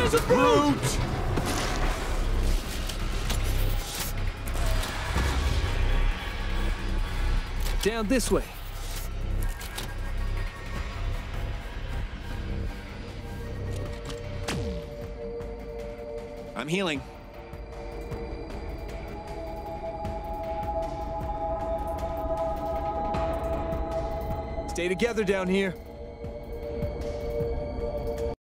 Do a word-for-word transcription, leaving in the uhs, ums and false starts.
There's a brute! Down this way. I'm healing. Stay together down here.